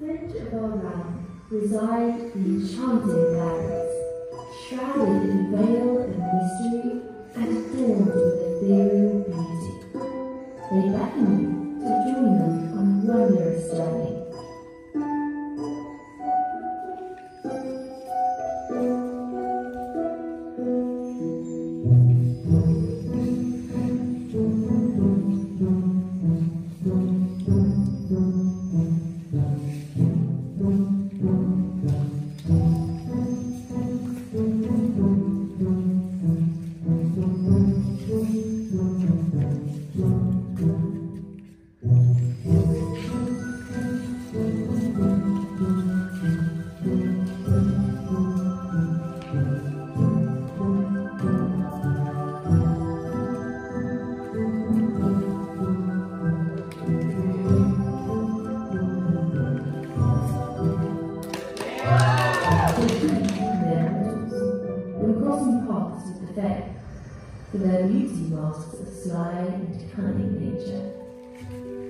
fringe of our realm reside the enchanting fairies, shrouded in veil and mystery and adorned with ethereal beauty. They beckon you to join them on a wondrous journey. When crossing paths with the fae, for their beauty masks a sly and cunning nature.